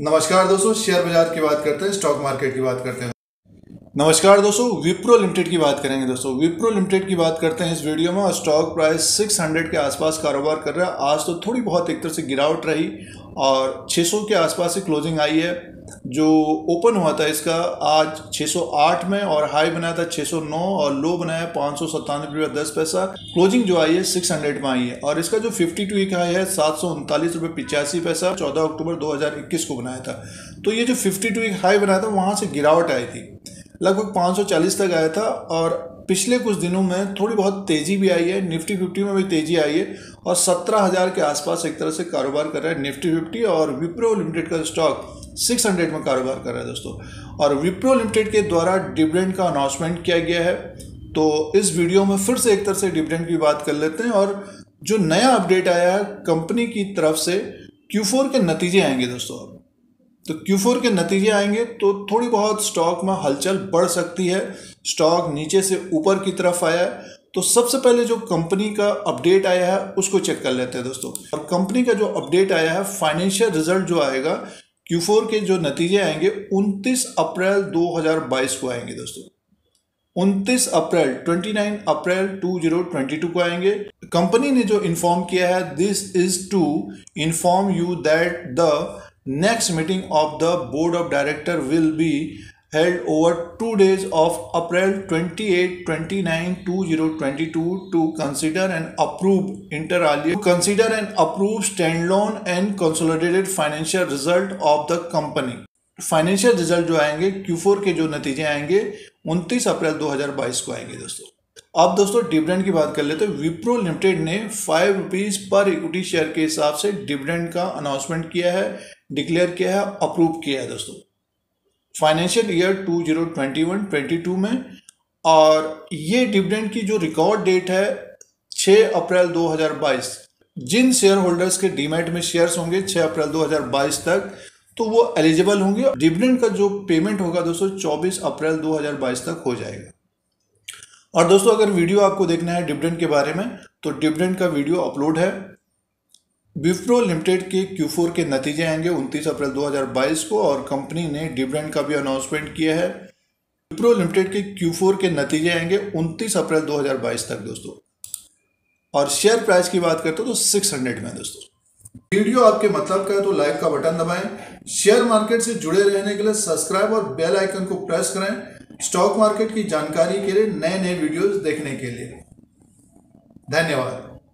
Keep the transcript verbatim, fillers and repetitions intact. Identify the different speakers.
Speaker 1: नमस्कार दोस्तों, शेयर बाजार की बात करते हैं, स्टॉक मार्केट की बात करते हैं। नमस्कार दोस्तों, विप्रो लिमिटेड की बात करेंगे। दोस्तों विप्रो लिमिटेड की बात करते हैं इस वीडियो में। स्टॉक प्राइस छह सौ के आसपास कारोबार कर रहा है। आज तो थोड़ी बहुत एक तरह से गिरावट रही और छह सौ के आसपास से क्लोजिंग आई है। जो ओपन हुआ था इसका आज छह सौ आठ में और हाई बनाया था छह सौ नौ और लो बनाया पाँच सौ सत्तानवे रुपये दस पैसा। क्लोजिंग जो आई है छह सौ में आई है और इसका जो बावन वीक हाई है सात सौ उनतालीस रुपये पिचासी पैसा चौदह अक्टूबर दो हज़ार इक्कीस को बनाया था। तो ये जो बावन वीक हाई बनाया था वहाँ से गिरावट आई थी, लगभग पाँच सौ चालीस तक आया था और पिछले कुछ दिनों में थोड़ी बहुत तेज़ी भी आई है। निफ्टी फिफ्टी में भी तेज़ी आई है और सत्रह हज़ार के आसपास एक तरह से कारोबार कर रहा है निफ्टी फिफ्टी। और विप्रो लिमिटेड का स्टॉक छह सौ में कारोबार कर रहा है दोस्तों। और विप्रो लिमिटेड के द्वारा डिविडेंड का अनाउंसमेंट किया गया है। तो इस वीडियो में फिर से एक तरह से डिविडेंड की बात कर लेते हैं और जो नया अपडेट आया है कंपनी की तरफ से क्यू फोर के नतीजे आएंगे दोस्तों। तो क्यू फोर के नतीजे आएंगे तो थोड़ी बहुत स्टॉक में हलचल बढ़ सकती है। स्टॉक नीचे से ऊपर की तरफ आया है तो सबसे पहले जो कंपनी का अपडेट आया है उसको चेक कर लेते हैं दोस्तों। और कंपनी का जो अपडेट आया है फाइनेंशियल रिजल्ट जो आएगा क्यू फोर के जो नतीजे आएंगे उनतीस अप्रैल दो हज़ार बाईस को आएंगे दोस्तों। उनतीस अप्रैल उनतीस अप्रैल दो हज़ार बाईस को आएंगे। कंपनी ने जो इन्फॉर्म किया है, this is to inform you that the next meeting of the board of director will be held over two days of April twenty-eighth, twenty-ninth, two thousand twenty-two to consider and approve inter alia to consider and approve standalone and consolidated financial result of the company। Financial result जो आएंगे Q four के जो नतीजे आएंगे उनतीस अप्रैल दो हज़ार बाईस को आएंगे दोस्तों। अब दोस्तों डिविडेंड की बात कर लेते हैं। विप्रो लिमिटेड ने फाइव रुपीज पर इक्विटी शेयर के हिसाब से डिविडेंड का अनाउंसमेंट किया है, डिक्लेयर किया है, अप्रूव किया है दोस्तों फाइनेंशियल ईयर दो हज़ार इक्कीस बाईस में। और ये डिविडेंड की जो रिकॉर्ड डेट है छह अप्रैल दो हज़ार बाईस। जिन शेयर होल्डर्स के डीमैट में शेयर्स होंगे छह अप्रैल दो हज़ार बाईस तक तो वो एलिजिबल होंगे। डिविडेंड का जो पेमेंट होगा दोस्तों चौबीस अप्रैल दो हज़ार बाईस तक हो जाएगा। और दोस्तों अगर वीडियो आपको देखना है डिविडेंड के बारे में तो डिविडेंड का वीडियो अपलोड है। विप्रो लिमिटेड के क्यू फोर के नतीजे आएंगे उनतीस अप्रैल दो हज़ार बाईस को और कंपनी ने डिविडेंड का भी अनाउंसमेंट किया है। विप्रो लिमिटेड के क्यू फोर के नतीजे आएंगे उनतीस अप्रैल दो हज़ार बाईस तक दोस्तों। और शेयर प्राइस की बात करते हो तो छह सौ में दोस्तों। वीडियो आपके मतलब का है तो लाइक का बटन दबाएं। शेयर मार्केट से जुड़े रहने के लिए सब्सक्राइब और बेल आइकन को प्रेस करें। स्टॉक मार्केट की जानकारी के लिए नए नए वीडियोस देखने के लिए धन्यवाद।